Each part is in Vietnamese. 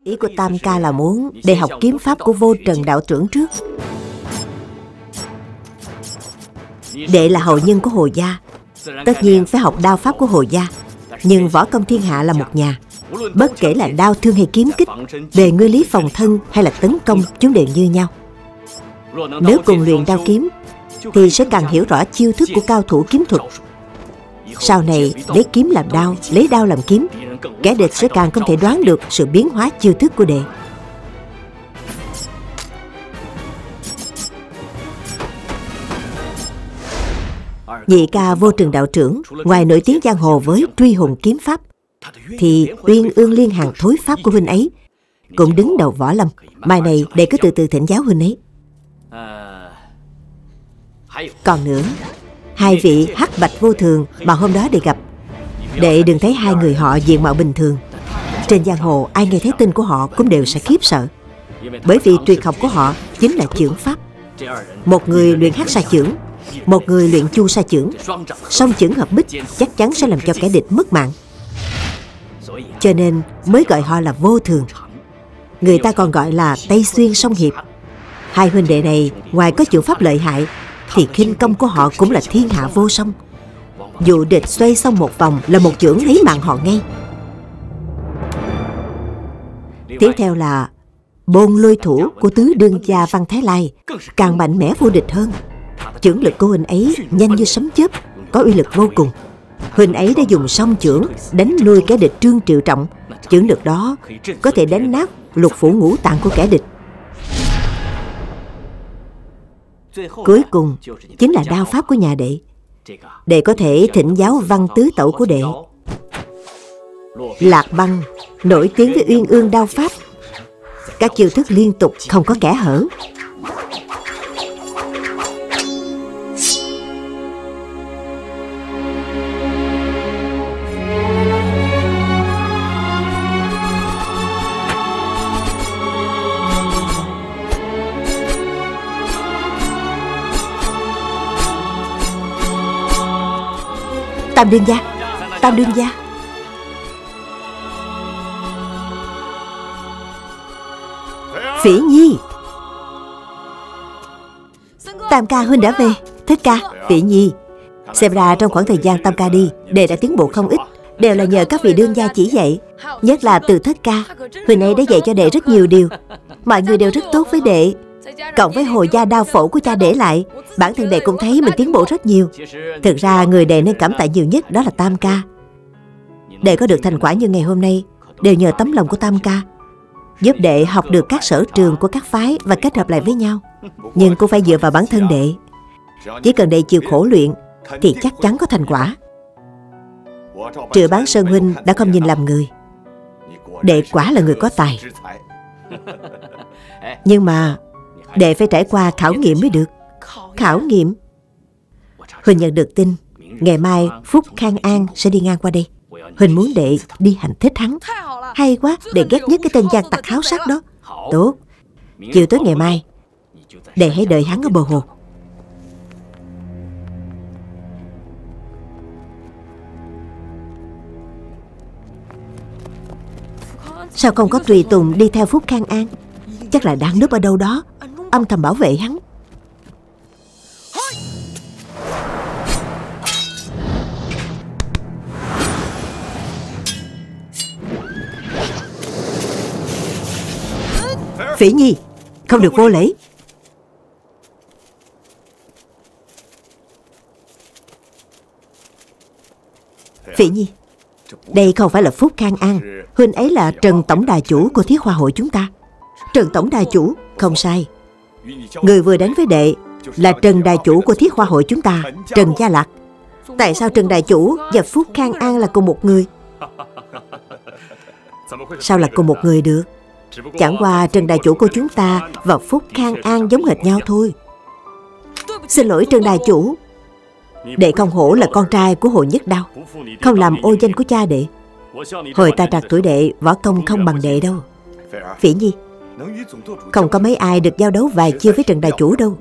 Ý của Tam Ca là muốn để học kiếm pháp của Vô Trần đạo trưởng trước. Đệ là hậu nhân của Hồ gia, tất nhiên phải học đao pháp của Hồ gia. Nhưng võ công thiên hạ là một nhà. Bất kể là đao thương hay kiếm kích, về nguyên lý phòng thân hay là tấn công, chúng đều như nhau. Nếu cùng luyện đao kiếm thì sẽ càng hiểu rõ chiêu thức của cao thủ kiếm thuật. Sau này lấy kiếm làm đao, lấy đao làm kiếm, kẻ địch sẽ càng không thể đoán được sự biến hóa chiêu thức của đệ. Nhị ca Vô Trần đạo trưởng, ngoài nổi tiếng giang hồ với truy hồn kiếm pháp, thì Uyên Ương Liên Hàn thối pháp của huynh ấy cũng đứng đầu võ lâm. Mai này đệ cứ từ từ thỉnh giáo huynh ấy. Còn nữa, hai vị Hắc Bạch Vô Thường mà hôm đó đệ gặp, đệ đừng thấy hai người họ diện mạo bình thường. Trên giang hồ ai nghe thấy tên của họ cũng đều sẽ khiếp sợ, bởi vì tuyệt học của họ chính là chưởng pháp. Một người luyện Hắc Sa chưởng, một người luyện Chu Sa chưởng, song chưởng hợp bích chắc chắn sẽ làm cho kẻ địch mất mạng. Cho nên mới gọi họ là vô thường. Người ta còn gọi là Tây Xuyên song hiệp. Hai huynh đệ này ngoài có chưởng pháp lợi hại thì khinh công của họ cũng là thiên hạ vô song. Dù địch xoay xong một vòng là một chưởng lấy mạng họ ngay. Tiếp theo là Bôn Lôi thủ của tứ đương gia Văn Thái Lai, càng mạnh mẽ vô địch hơn. Chưởng lực của huynh ấy nhanh như sấm chớp, có uy lực vô cùng. Huynh ấy đã dùng song chưởng đánh lui kẻ địch Trương Triệu Trọng. Chưởng lực đó có thể đánh nát lục phủ ngũ tạng của kẻ địch. Cuối cùng chính là đao pháp của nhà đệ. Đệ có thể thỉnh giáo Văn tứ tẩu của đệ. Lạc Băng nổi tiếng với uyên ương đao pháp, các chiêu thức liên tục không có kẽ hở. Tam đương gia, Tam đương gia. Phỉ Nhi. Tam ca huynh đã về. Thất ca, Phỉ Nhi. Xem ra trong khoảng thời gian Tam ca đi, đệ đã tiến bộ không ít. Đều là nhờ các vị đương gia chỉ dạy. Nhất là từ Thất ca, huynh ấy đã dạy cho đệ rất nhiều điều. Mọi người đều rất tốt với đệ. Cộng với Hồ gia đao phổ của cha để lại, bản thân đệ cũng thấy mình tiến bộ rất nhiều. Thực ra người đệ nên cảm tạ nhiều nhất đó là Tam ca. Đệ có được thành quả như ngày hôm nay đều nhờ tấm lòng của Tam ca, giúp đệ học được các sở trường của các phái và kết hợp lại với nhau. Nhưng cũng phải dựa vào bản thân đệ. Chỉ cần đệ chịu khổ luyện thì chắc chắn có thành quả. Triệu Bán Sơn huynh đã không nhìn lầm người. Đệ quả là người có tài. Nhưng mà đệ phải trải qua khảo nghiệm mới được. Khảo nghiệm? Huỳnh nhận được tin ngày mai Phúc Khang An sẽ đi ngang qua đây. Huỳnh muốn đệ đi hành thích hắn. Hay quá, đệ ghét nhất cái tên gian tặc háo sắc đó. Tốt, chiều tối ngày mai đệ hãy đợi hắn ở bờ hồ. Sao không có tùy tùng đi theo Phúc Khang An? Chắc là đang núp ở đâu đó, âm thầm bảo vệ hắn. Phỉ Nhi, không được vô lễ. Phỉ Nhi, đây không phải là Phúc Khang An. Huynh ấy là Trần tổng đà chủ của Thiết Hoa hội chúng ta. Trần tổng đà chủ, không sai. Người vừa đến với đệ là Trần đà chủ của Thiết Hoa hội chúng ta, Trần Gia Lạc. Tại sao Trần đà chủ và Phúc Khang An là cùng một người? Sao là cùng một người được? Chẳng qua Trần đà chủ của chúng ta và Phúc Khang An giống hệt nhau thôi. Xin lỗi Trần đà chủ. Đệ không hổ là con trai của Hồ Nhất Đao, không làm ô danh của cha đệ. Hồi ta trạc tuổi đệ, võ công không bằng đệ đâu. Phỉ Nhi, không có mấy ai được giao đấu vài chiêu với Trần đà chủ đâu.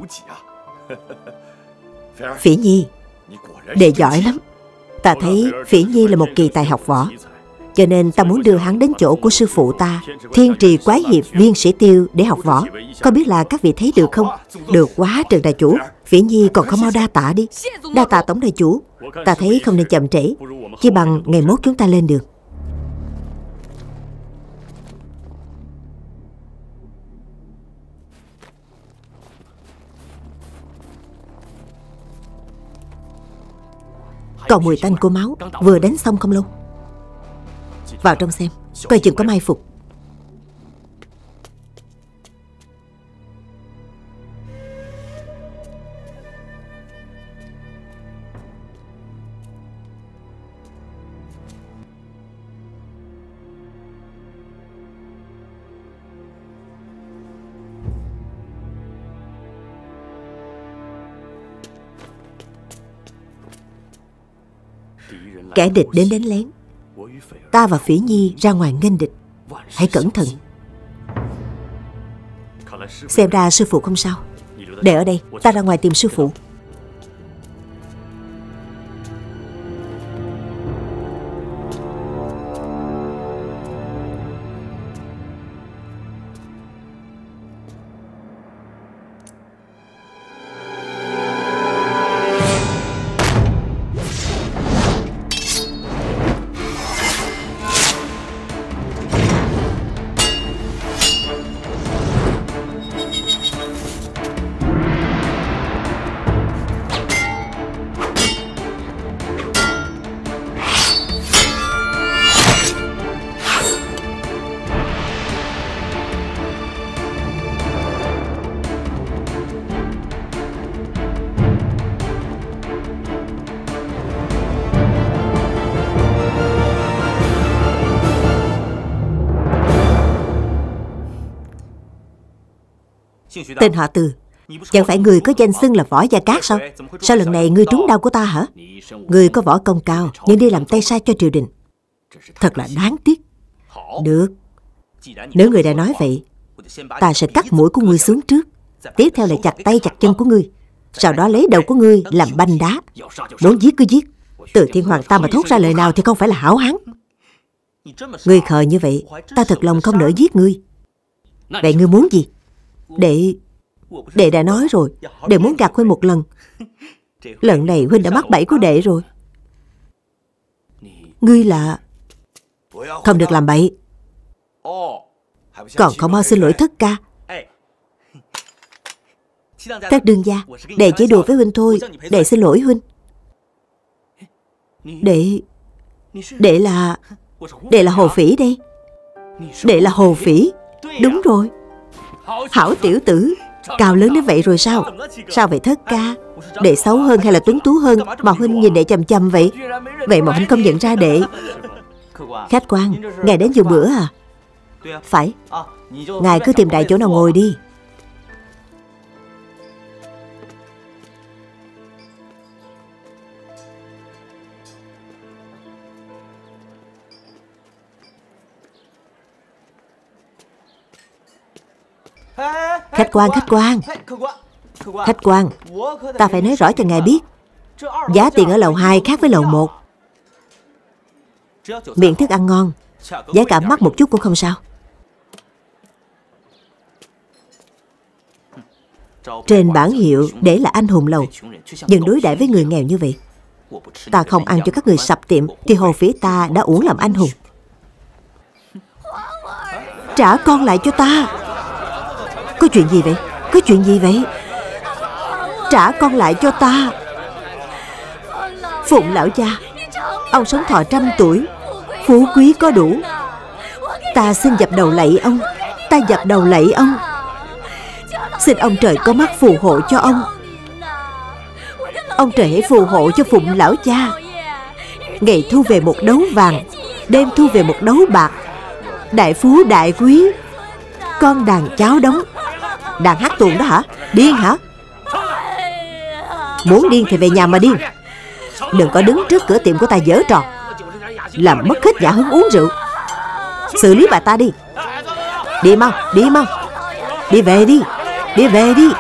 Phỉ Nhi, đệ giỏi lắm. Ta thấy Phỉ Nhi là một kỳ tài học võ. Cho nên ta muốn đưa hắn đến chỗ của sư phụ ta, Thiên Trì Quái Hiệp Viên Sĩ Tiêu, để học võ. Có biết là các vị thấy được không? Được quá Trần đại chủ. Phỉ Nhi còn không mau đa tạ đi. Đa tạ tổng đại chủ. Ta thấy không nên chậm trễ, chỉ bằng ngày mốt chúng ta lên đường. Còn mùi tanh của máu, vừa đánh xong không lâu. Vào trong xem, coi chừng có mai phục. Kẻ địch đến đánh lén, ta và Phỉ Nhi ra ngoài nghênh địch. Hãy cẩn thận. Xem ra sư phụ không sao. Để ở đây, ta ra ngoài tìm sư phụ. Tên họ Từ, chẳng phải người có danh xưng là Võ Gia Cát sao? Sao lần này ngươi trúng đau của ta hả? Ngươi có võ công cao, nhưng đi làm tay sai cho triều đình, thật là đáng tiếc. Được, nếu ngươi đã nói vậy, ta sẽ cắt mũi của ngươi xuống trước, tiếp theo là chặt tay chặt chân của ngươi, sau đó lấy đầu của ngươi làm banh đá. Muốn giết cứ giết. Từ Thiên Hoàng ta mà thốt ra lời nào thì không phải là hảo hán. Ngươi khờ như vậy, ta thật lòng không nỡ giết ngươi. Vậy ngươi muốn gì? Đệ đã nói rồi, đệ muốn gạt Huynh một lần. Lần này Huynh đã mắc bẫy của đệ rồi. Ngươi là... Không được làm bậy. Còn không mau xin lỗi thất ca. Các đương gia, đệ chỉ đùa với Huynh thôi. Đệ xin lỗi Huynh. Đệ là Hồ Phỉ đây. Đệ là Hồ Phỉ. Đúng rồi. Hảo tiểu tử, cao lớn đến vậy rồi sao? Sao vậy thất ca? Đệ xấu hơn hay là tuấn tú hơn mà Huynh nhìn đệ chằm chằm vậy? Vậy mà Huynh không nhận ra đệ. Khách quan, ngài đến dùng bữa à? Phải. Ngài cứ tìm đại chỗ nào ngồi đi. Khách quan, ta phải nói rõ cho ngài biết, giá tiền ở lầu 2 khác với lầu 1. Miệng thức ăn ngon, giá cả mắc một chút cũng không sao. Trên bảng hiệu để là anh hùng lầu, đừng đối đãi với người nghèo như vậy. Ta không ăn cho các người sập tiệm thì Hồ Phỉ ta đã uổng làm anh hùng. Trả con lại cho ta. Có chuyện gì vậy? Có chuyện gì vậy? Trả con lại cho ta. Phụng lão cha, ông sống thọ 100 tuổi, phú quý có đủ. Ta xin dập đầu lạy ông. Ta dập đầu lạy ông. Xin ông trời có mắt phù hộ cho ông. Ông trời hãy phù hộ cho Phụng lão cha. Ngày thu về một đấu vàng, đêm thu về một đấu bạc. Đại phú đại quý, con đàn cháu đóng. Đàn hát tuồng đó hả? Điên hả? Muốn điên thì về nhà mà điên. Đừng có đứng trước cửa tiệm của ta giở trò, làm mất hết dạ hứng uống rượu. Xử lý bà ta đi. Đi mau, đi mau. Đi về đi, đi về đi.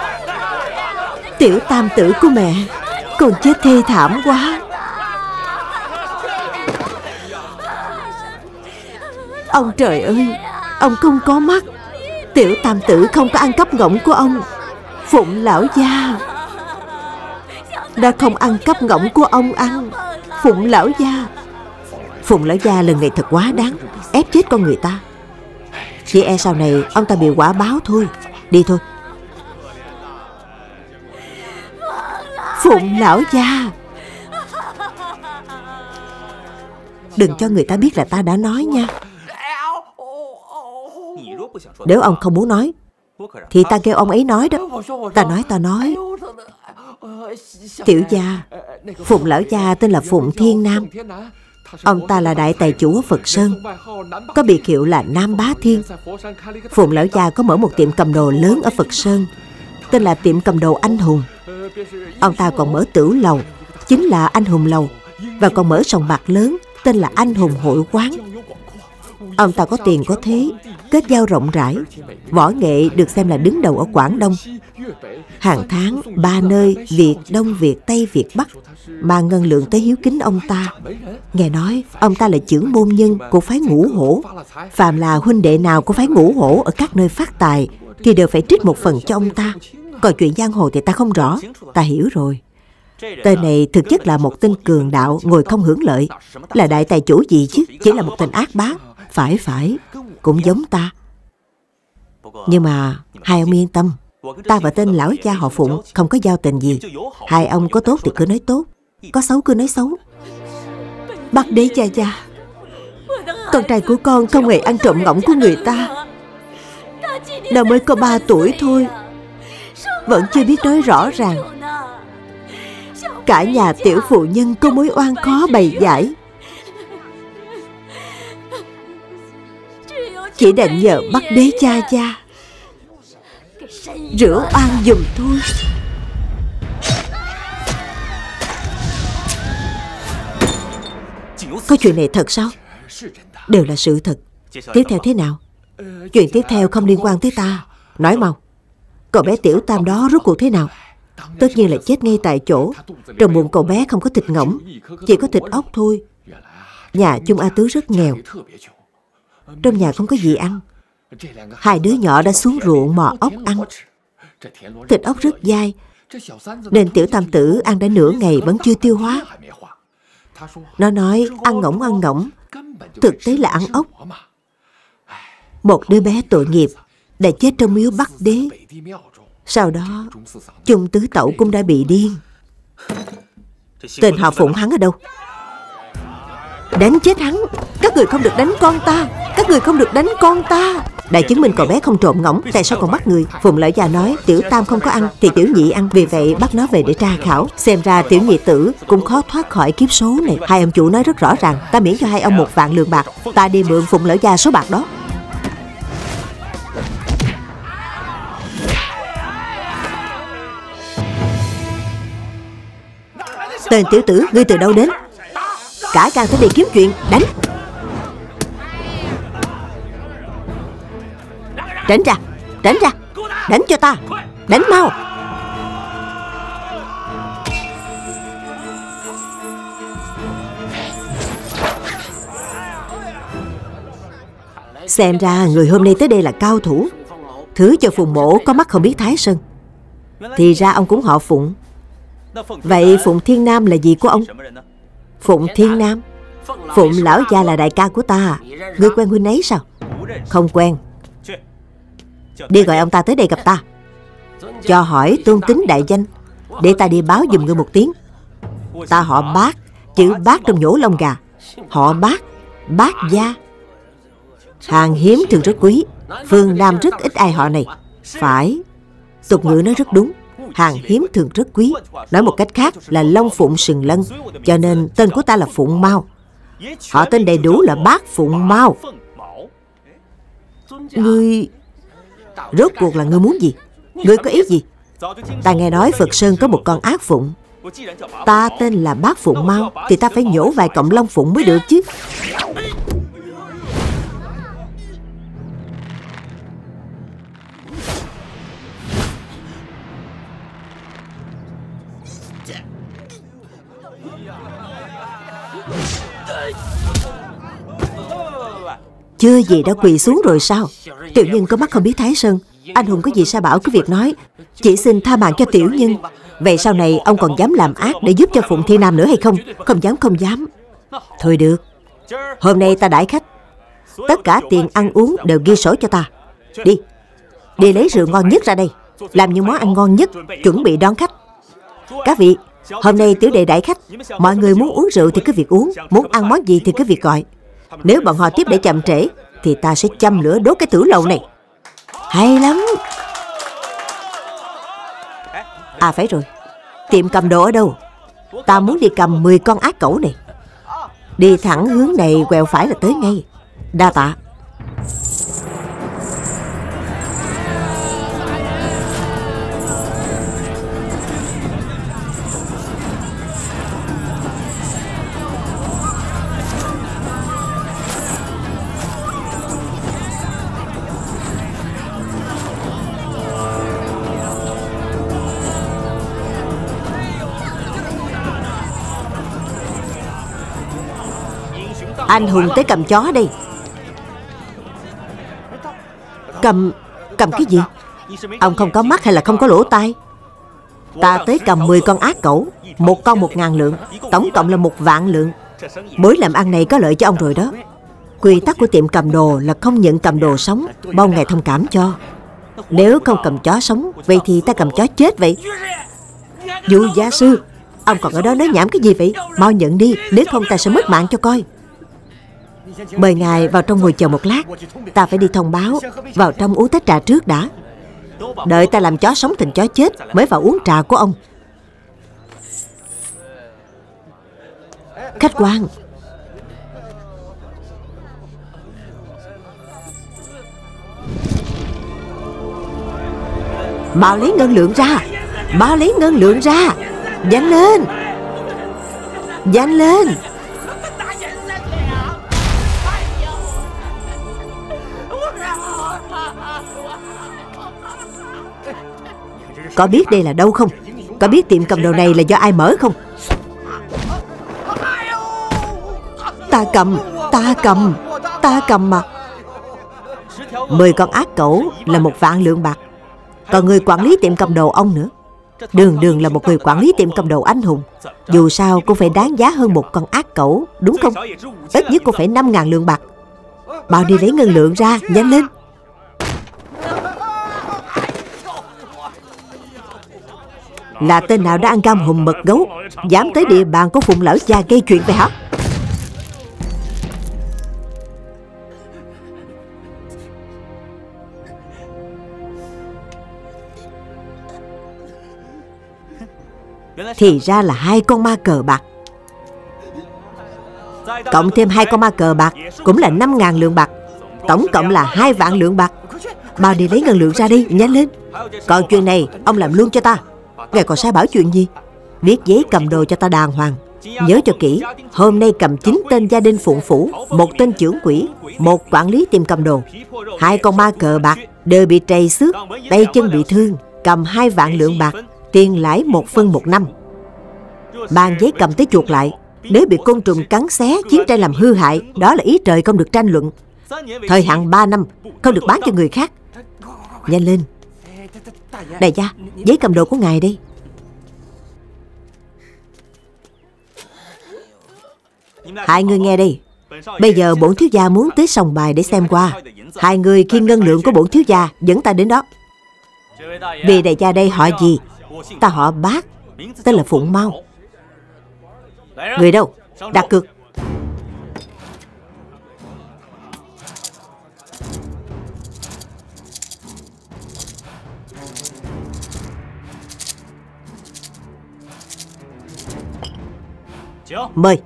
Tiểu tam tử của mẹ, con chết thê thảm quá. Ông trời ơi, ông không có mắt. Tiểu tam tử không có ăn cắp ngỗng của ông. Phụng lão gia đã không ăn cắp ngỗng của ông ăn. Phụng lão gia. Phụng lão gia lần này thật quá đáng, ép chết con người ta. Chỉ e sau này ông ta bị quả báo thôi. Đi thôi. Phụng lão gia, đừng cho người ta biết là ta đã nói nha. Nếu ông không muốn nói thì ta kêu ông ấy nói đó. Ta nói. Tiểu gia, Phụng lão gia tên là Phụng Thiên Nam. Ông ta là đại tài chủ ở Phật Sơn, có biệt hiệu là Nam Bá Thiên. Phụng lão gia có mở một tiệm cầm đồ lớn ở Phật Sơn, tên là tiệm cầm đồ Anh Hùng. Ông ta còn mở tửu lầu, chính là Anh Hùng Lầu, và còn mở sòng bạc lớn, tên là Anh Hùng Hội Quán. Ông ta có tiền có thế, kết giao rộng rãi, võ nghệ được xem là đứng đầu ở Quảng Đông. Hàng tháng 3 nơi Việt, Đông Việt, Tây Việt, Bắc mà ngân lượng tới hiếu kính ông ta. Nghe nói ông ta là trưởng môn nhân của phái Ngũ Hổ. Phàm là huynh đệ nào của phái Ngũ Hổ ở các nơi phát tài thì đều phải trích một phần cho ông ta. Còn chuyện giang hồ thì ta không rõ. Ta hiểu rồi. Tên này thực chất là một tên cường đạo ngồi không hưởng lợi. Là đại tài chủ gì chứ, chỉ là một tên ác bá. Phải, cũng giống ta. Nhưng mà hai ông yên tâm, ta và tên lão cha họ Phụng không có giao tình gì. Hai ông có tốt thì cứ nói tốt, có xấu cứ nói xấu. Bắc đế cha cha, con trai của con không hề ăn trộm ngỗng của người ta. Nó mới có 3 tuổi thôi, vẫn chưa biết nói rõ ràng. Cả nhà tiểu phụ nhân có mối oan khó bày giải, chỉ đành nhờ Bắc đế cha cha rửa oan giùm thôi. Có chuyện này thật sao? Đều là sự thật. Tiếp theo thế nào? Chuyện tiếp theo không liên quan tới ta. Nói mau. Cậu bé tiểu tam đó rốt cuộc thế nào? Tất nhiên là chết ngay tại chỗ. Trong bụng cậu bé không có thịt ngỗng, chỉ có thịt ốc thôi. Nhà Chung A Tứ rất nghèo, trong nhà không có gì ăn. Hai đứa nhỏ đã xuống ruộng mò ốc ăn. Thịt ốc rất dai, nên tiểu tam tử ăn đã nửa ngày vẫn chưa tiêu hóa. Nó nói ăn ngỗng, thực tế là ăn ốc. Một đứa bé tội nghiệp đã chết trong miếu Bắc đế. Sau đó Chung tứ tẩu cũng đã bị điên. Tên họ Phụng hắn ở đâu? Đánh chết hắn. Các người không được đánh con ta. Các người không được đánh con ta. Đã chứng minh cậu bé không trộm ngỗng, tại sao còn bắt người? Phụng lão già nói tiểu tam không có ăn thì tiểu nhị ăn, vì vậy bắt nó về để tra khảo. Xem ra tiểu nhị tử cũng khó thoát khỏi kiếp số này. Hai ông chủ nói rất rõ ràng, ta miễn cho hai ông 1 vạn lượng bạc. Ta đi mượn Phụng lão già số bạc đó. Tên tiểu tử, ngươi từ đâu đến? Cả gan tới đây kiếm chuyện. Đánh. Tránh ra, tránh ra. Đánh cho ta. Đánh mau. Xem ra người hôm nay tới đây là cao thủ. Thứ cho Phùng mổ có mắt không biết Thái Sơn. Thì ra ông cũng họ Phụng. Vậy Phụng Thiên Nam là gì của ông? Phụng Thiên Nam? Phụng lão gia là đại ca của ta. Ngươi quen huynh ấy sao? Không quen. Đi gọi ông ta tới đây gặp ta, cho hỏi tôn tính đại danh, để ta đi báo giùm ngươi một tiếng. Ta họ Bác, chữ Bác trong nhổ lông gà. Họ Bác, Bác gia. Hàng hiếm thường rất quý. Phương Nam rất ít ai họ này. Phải, tục ngữ nói rất đúng. Hàng hiếm thường rất quý. Nói một cách khác là Long Phụng Sừng Lân. Cho nên tên của ta là Phụng Mao. Họ tên đầy đủ là Bác Phụng Mao. Ngươi rốt cuộc là ngươi muốn gì? Ngươi có ý gì? Ta nghe nói Phật Sơn có một con ác phụng. Ta tên là Bác Phụng Mao thì ta phải nhổ vài cọng lông phụng mới được chứ. chưa gì đã quỳ xuống rồi sao? Tiểu nhân có mắt không biết Thái Sơn. Anh hùng có gì sai bảo cứ việc nói, chỉ xin tha mạng cho tiểu nhân. Vậy sau này ông còn dám làm ác để giúp cho Phụng Thiên Nam nữa hay không? Không dám, không dám. Thôi được, hôm nay ta đãi khách, tất cả tiền ăn uống đều ghi sổ cho ta. Đi, đi lấy rượu ngon nhất ra đây, làm những món ăn ngon nhất, chuẩn bị đón khách. Các vị, hôm nay tiểu đệ đãi khách, mọi người muốn uống rượu thì cứ việc uống, muốn ăn món gì thì cứ việc gọi. Nếu bọn họ tiếp để chậm trễ thì ta sẽ châm lửa đốt cái tử lầu này. Hay lắm. À phải rồi, tiệm cầm đồ ở đâu? Ta muốn đi cầm 10 con ác cẩu này. Đi thẳng hướng này, quẹo phải là tới ngay. Đa tạ. Anh hùng tới cầm chó đây. Cầm cái gì? Ông không có mắt hay là không có lỗ tai? Ta tới cầm 10 con ác cẩu, một con 1.000 lượng, tổng cộng là 1.000 lượng. Buổi làm ăn này có lợi cho ông rồi đó. Quy tắc của tiệm cầm đồ là không nhận cầm đồ sống, mong ngài thông cảm cho. Nếu không cầm chó sống, vậy thì ta cầm chó chết vậy. Dụ gia sư, ông còn ở đó nói nhảm cái gì vậy? Mau nhận đi, nếu không ta sẽ mất mạng cho coi. Mời ngài vào trong ngồi chờ một lát, ta phải đi thông báo. Vào trong uống tách trà trước đã. Đợi ta làm chó sống thành chó chết mới vào uống trà của ông. Khách quan. Mau lấy ngân lượng ra, mau lấy ngân lượng ra. Nhanh lên, nhanh lên. Có biết đây là đâu không? Có biết tiệm cầm đồ này là do ai mở không? Ta cầm mà. 10 con ác cẩu là 1.000 lượng bạc. Còn người quản lý tiệm cầm đồ ông nữa. Đường là một người quản lý tiệm cầm đồ anh hùng. Dù sao cũng phải đáng giá hơn một con ác cẩu, đúng không? Ít nhất cũng phải 5.000 lượng bạc. Bảo đi lấy ngân lượng ra, nhanh lên. Là tên nào đã ăn cam hùm mật gấu, dám tới địa bàn của Phụng lão gia gây chuyện vậy hả? Thì ra là 2 con ma cờ bạc, cộng thêm 2 con ma cờ bạc cũng là 5.000 lượng bạc, tổng cộng là 2.000 lượng bạc. Bao đi lấy ngân lượng ra đi, nhanh lên. Còn chuyện này ông làm luôn cho ta. Ngài còn sai bảo chuyện gì? Viết giấy cầm đồ cho ta đàng hoàng. Nhớ cho kỹ, hôm nay cầm 9 tên gia đình Phụng phủ, 1 tên trưởng quỹ, 1 quản lý tiệm cầm đồ. 2 con ma cờ bạc đều bị trầy xước, tay chân bị thương, cầm 2.000 lượng bạc, tiền lãi 1 phân 1 năm. Bàn giấy cầm tới chuột lại. Nếu bị côn trùng cắn xé, chiến tranh làm hư hại, đó là ý trời không được tranh luận. Thời hạn 3 năm, không được bán cho người khác. Nhanh lên. Đại gia, giấy cầm đồ của ngài đây. Hai người nghe đây. Bây giờ bổn thiếu gia muốn tới sòng bài để xem qua. Hai người khiêng ngân lượng của bổn thiếu gia dẫn ta đến đó. Vì đại gia đây họ gì? Ta họ Bác, tên là Phụng Mau. Người đâu? Đặt cược. Mời.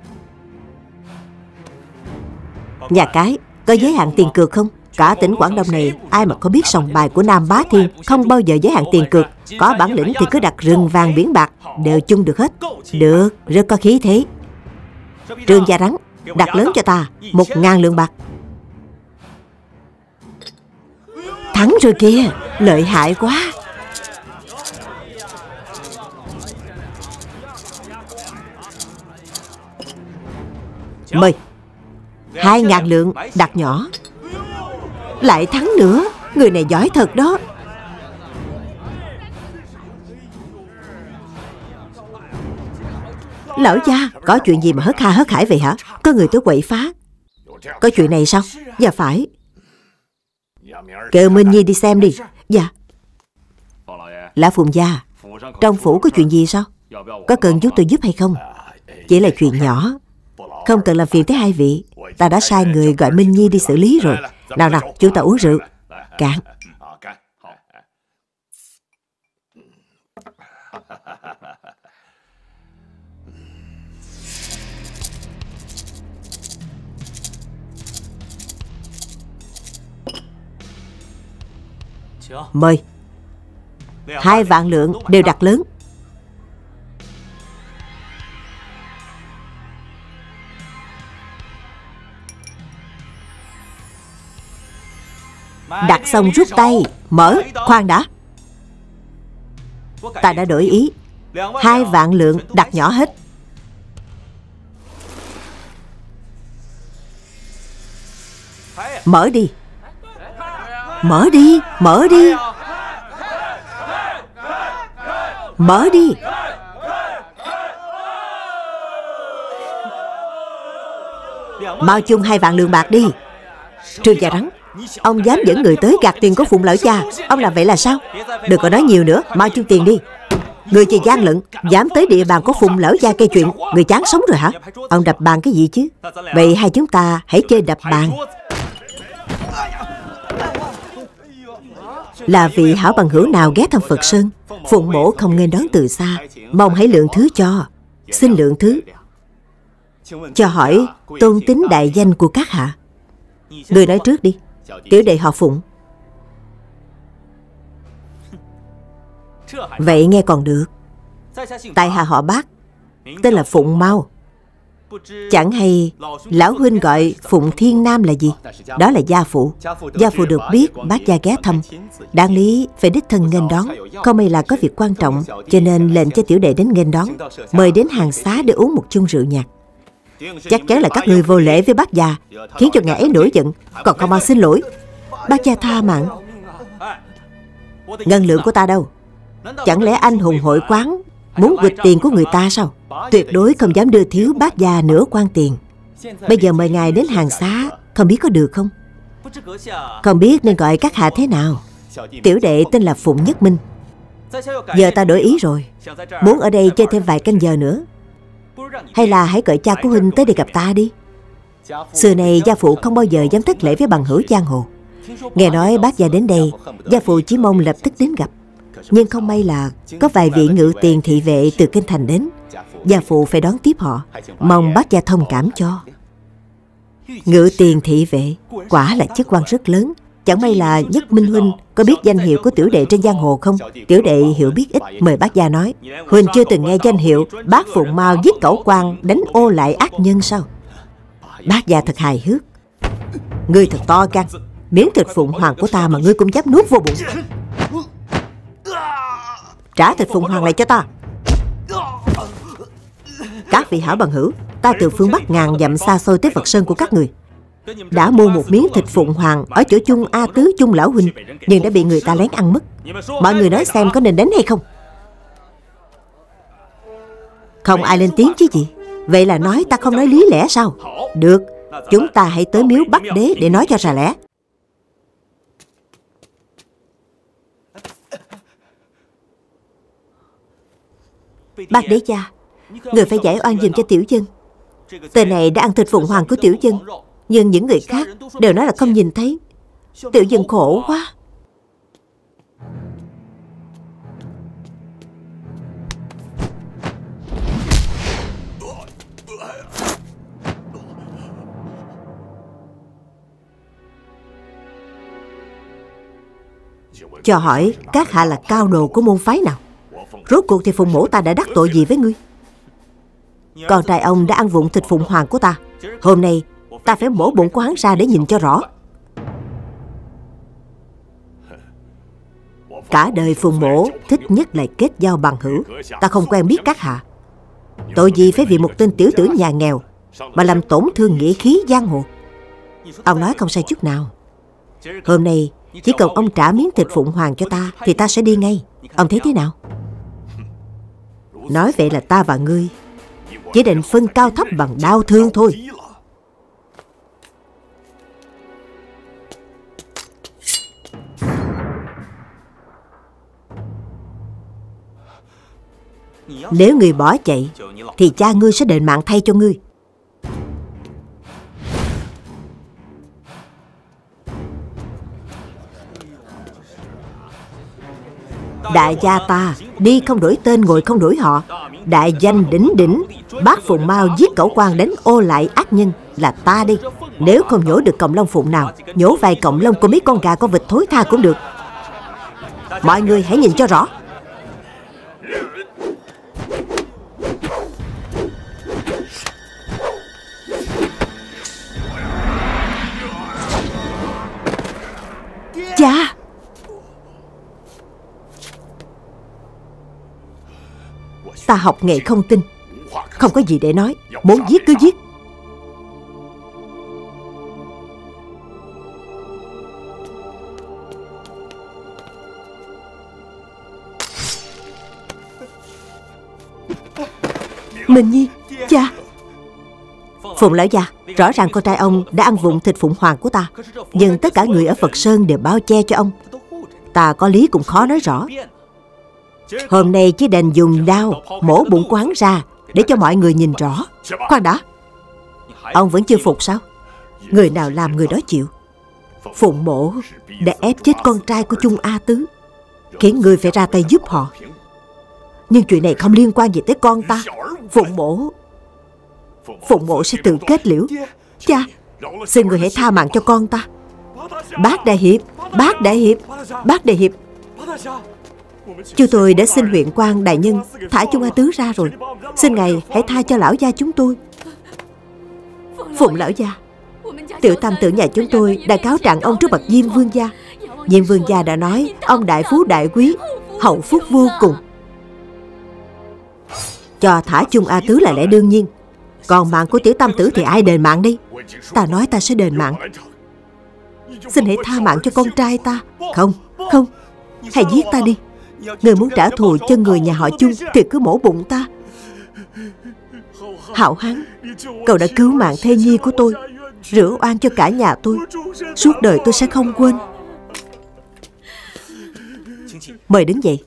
Nhà cái, có giới hạn tiền cược không? Cả tỉnh Quảng Đông này, ai mà có biết sòng bài của Nam Bá Thiên không bao giờ giới hạn tiền cược. Có bản lĩnh thì cứ đặt rừng vàng biển bạc, đều chung được hết. Được, rất có khí thế. Trương Gia Rắn, đặt lớn cho ta 1.000 lượng bạc. Thắng rồi kìa, lợi hại quá. Mời. 2.000 lượng, đặt nhỏ. Lại thắng nữa. Người này giỏi thật đó. Lão gia, có chuyện gì mà hớt ha hớt hải vậy hả? Có người tới quậy phá. Có chuyện này sao? Dạ phải. Kêu Minh Nhi đi xem đi. Dạ. Lão Phùng gia, trong phủ có chuyện gì sao? Có cần chúng tôi giúp hay không? Chỉ là chuyện nhỏ, không cần làm phiền tới hai vị. Ta đã sai người gọi Minh Nhi đi xử lý rồi. Nào nào, chúng ta uống rượu. Cạn. Mời. 2 vạn lượng đều đặt lớn. Đặt xong rút tay. Mở. Khoan đã. Ta đã đổi ý. 2 vạn lượng đặt nhỏ hết. Mở đi. Mở đi. Mở đi. Mở đi. Mau chung 2 vạn lượng bạc đi. Trương Gia Rắn, ông dám dẫn người tới gạt tiền của Phụng lão cha. Ông làm vậy là sao? Đừng có nói nhiều nữa. Mau chung tiền đi. Người chỉ gian lận, dám tới địa bàn của Phụng lão gia gây chuyện. Người chán sống rồi hả? Ông đập bàn cái gì chứ? Vậy hai chúng ta hãy chơi đập bàn. Là vị hảo bằng hữu nào ghé thăm Phật Sơn, Phụng mổ không nên đón từ xa. Mong hãy lượng thứ cho. Xin lượng thứ. Cho hỏi tôn tính đại danh của các hạ. Người nói trước đi. Tiểu đệ họ Phụng. Vậy nghe còn được. Tại hạ họ Bác, tên là Phụng Mau. Chẳng hay lão huynh gọi Phụng Thiên Nam là gì? Đó là gia phụ. Gia phụ được biết bác gia ghé thăm, đáng lý phải đích thân nghênh đón. Không may là có việc quan trọng, cho nên lệnh cho tiểu đệ đến nghênh đón, mời đến hàng xá để uống một chung rượu nhạt. Chắc chắn là các người vô lễ với bác gia, khiến cho ngài ấy nổi giận, còn không mau xin lỗi. Bác gia tha mạng. Ngân lượng của ta đâu? Chẳng lẽ anh hùng hội quán muốn quỵt tiền của người ta sao? Tuyệt đối không dám đưa thiếu bác gia nửa quan tiền. Bây giờ mời ngài đến hàng xá, không biết có được không? Không biết nên gọi các hạ thế nào. Tiểu đệ tên là Phụng Nhất Minh. Giờ ta đổi ý rồi, muốn ở đây chơi thêm vài canh giờ nữa. Hay là hãy gọi cha của huynh tới để gặp ta đi. Xưa này gia phụ không bao giờ dám thất lễ với bằng hữu giang hồ. Nghe nói bác gia đến đây, gia phụ chỉ mong lập tức đến gặp. Nhưng không may là có vài vị ngự tiền thị vệ từ kinh thành đến. Gia phụ phải đón tiếp họ, mong bác gia thông cảm cho. Ngự tiền thị vệ quả là chức quan rất lớn. Chẳng may là Nhất Minh huynh có biết danh hiệu của tiểu đệ trên giang hồ không? Tiểu đệ hiểu biết ít, mời bác gia nói. Huynh chưa từng nghe danh hiệu bác Phụng Mau giết cẩu quan, đánh ô lại ác nhân sao? Bác gia thật hài hước. Ngươi thật to gan, miếng thịt Phụng Hoàng của ta mà ngươi cũng dám nuốt vô bụng. Trả thịt Phụng Hoàng lại cho ta. Các vị hảo bằng hữu, ta từ phương Bắc ngàn dặm xa xôi tới Phật Sơn của các người, đã mua một miếng thịt Phụng Hoàng ở chỗ chung A Tứ chung lão huynh, nhưng đã bị người ta lén ăn mất. Mọi người nói xem có nên đánh hay không? Không ai lên tiếng chứ gì. Vậy là nói ta không nói lý lẽ sao? Được, chúng ta hãy tới miếu Bắc Đế để nói cho ra lẽ. Bác Đế cha, người phải giải oan giùm cho tiểu dân. Tên này đã ăn thịt Phụng Hoàng của tiểu dân, nhưng những người khác đều nói là không nhìn thấy. Tiểu dân khổ quá. Cho hỏi các hạ là cao đồ của môn phái nào? Rốt cuộc thì Phụng mổ ta đã đắc tội gì với ngươi? Con trai ông đã ăn vụng thịt Phụng Hoàng của ta. Hôm nay ta phải mổ bụng của hắn ra để nhìn cho rõ. Cả đời Phụng mổ thích nhất là kết giao bằng hữu. Ta không quen biết các hạ. Tội gì phải vì một tên tiểu tử nhà nghèo mà làm tổn thương nghĩa khí giang hồ? Ông nói không sai chút nào. Hôm nay chỉ cần ông trả miếng thịt Phụng Hoàng cho ta thì ta sẽ đi ngay. Ông thấy thế nào? Nói vậy là ta và ngươi chỉ định phân cao thấp bằng đau thương thôi. Nếu ngươi bỏ chạy thì cha ngươi sẽ đền mạng thay cho ngươi. Đại gia ta đi không đổi tên, ngồi không đổi họ. Đại danh đỉnh đỉnh, bác Phụng Mao giết cẩu quan đánh ô lại ác nhân là ta đi. Nếu không nhổ được cọng lông phụng nào, nhổ vài cọng lông của mấy con gà con vịt thối tha cũng được. Mọi người hãy nhìn cho rõ. Cha! Ta học nghệ không tin, không có gì để nói. Muốn giết cứ giết. Minh Nhi, cha! Phụng lão già, rõ ràng con trai ông đã ăn vụng thịt Phụng Hoàng của ta, nhưng tất cả người ở Phật Sơn đều bao che cho ông. Ta có lý cũng khó nói rõ. Hôm nay chỉ đành dùng đao mổ bụng của hắn ra để cho mọi người nhìn rõ. Khoan đã, ông vẫn chưa phục sao? Người nào làm người đó chịu. Phụng Mỗ đã ép chết con trai của Chung A Tứ, khiến người phải ra tay giúp họ. Nhưng chuyện này không liên quan gì tới con ta. Phụng Mỗ sẽ tự kết liễu. Cha, xin người hãy tha mạng cho con ta. Bác Đại Hiệp, bác Đại Hiệp, bác Đại Hiệp. Chúng tôi đã xin huyện quan đại nhân thả Chung A Tứ ra rồi. Xin ngài hãy tha cho lão gia chúng tôi. Phụng lão gia, tiểu tam tử nhà chúng tôi đã cáo trạng ông trước bậc Diêm Vương gia. Diêm Vương gia đã nói ông đại phú đại quý, hậu phúc vô cùng. Cho thả Chung A Tứ là lẽ đương nhiên. Còn mạng của tiểu tam tử thì ai đền mạng đi? Ta nói ta sẽ đền mạng. Xin hãy tha mạng cho con trai ta. Không, không, hãy giết ta đi. Người muốn trả thù cho người nhà họ Chung thì cứ mổ bụng ta. Hạo Hán, cậu đã cứu mạng thê nhi của tôi, rửa oan cho cả nhà tôi. Suốt đời tôi sẽ không quên. Mời đứng dậy.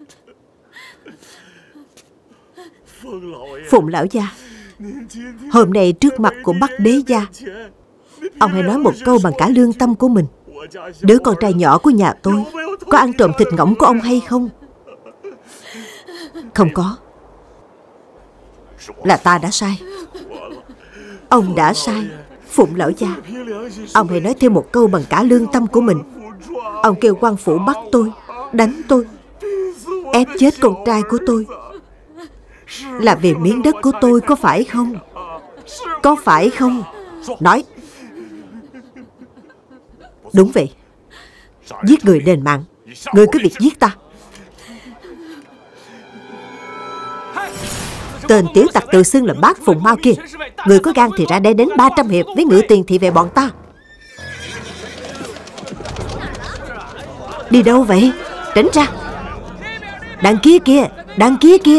Phụng lão gia, hôm nay trước mặt của Bắc Đế gia, ông hãy nói một câu bằng cả lương tâm của mình. Đứa con trai nhỏ của nhà tôi có ăn trộm thịt ngỗng của ông hay không? Không có. Là ta đã sai. Ông đã sai. Phụng lão gia, ông hãy nói thêm một câu bằng cả lương tâm của mình. Ông kêu quan phủ bắt tôi, đánh tôi, ép chết con trai của tôi, là vì miếng đất của tôi, có phải không? Có phải không? Nói. Đúng vậy. Giết người đền mạng. Người cứ việc giết ta. Tên tiểu tặc tự xưng là bác Phụng Mao kia, người có gan thì ra đây đánh 300 hiệp với ngựa tiền thị về bọn ta. Đi đâu vậy? Tránh ra. Đằng kia kìa, đằng kia kìa.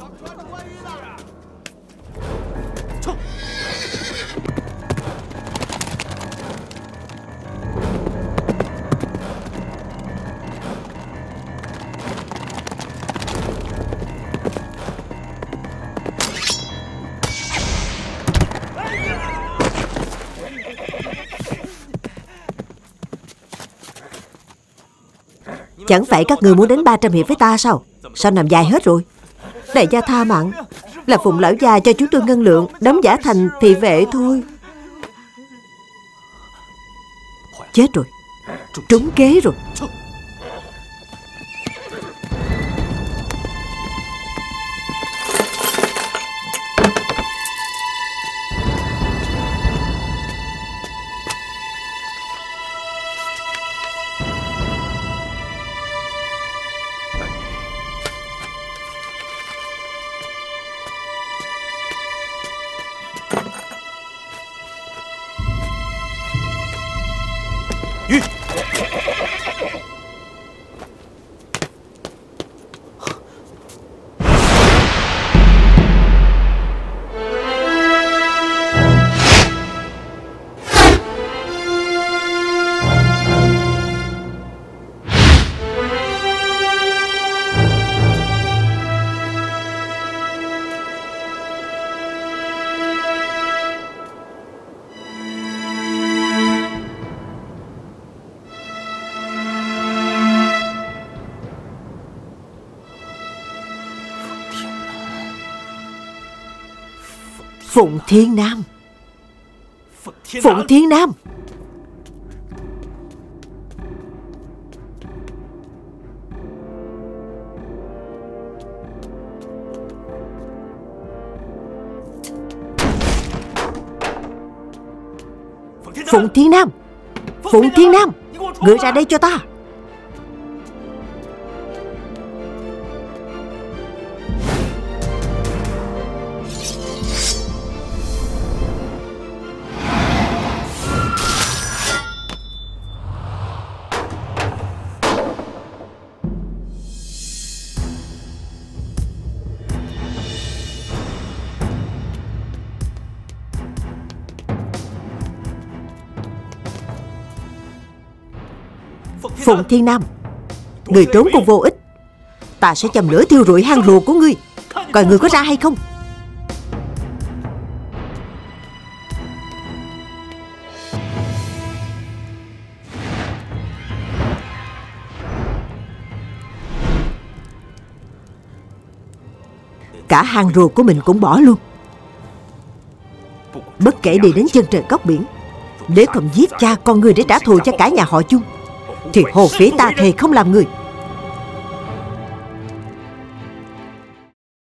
Chẳng phải các người muốn đánh 300 hiệp với ta sao? Sao nằm dài hết rồi? Đại gia tha mạng. Là Phụng lão gia cho chúng tôi ngân lượng, đóng giả thành thị vệ thôi. Chết rồi. Trúng kế rồi. Phụng Thiên Nam. Phụng Thiên Nam. Phụng Thiên Nam. Phụng Thiên Nam, ngươi ra đây cho ta. Phụng Thiên Nam, người trốn cũng vô ích. Ta sẽ châm lửa thiêu rụi hang lùa của ngươi, coi ngươi có ra hay không. Cả hang rùa của mình cũng bỏ luôn. Bất kể đi đến chân trời góc biển, nếu không giết cha con ngươi để trả thù cho cả nhà họ Chung, thì Hồ Phỉ ta thề không làm người.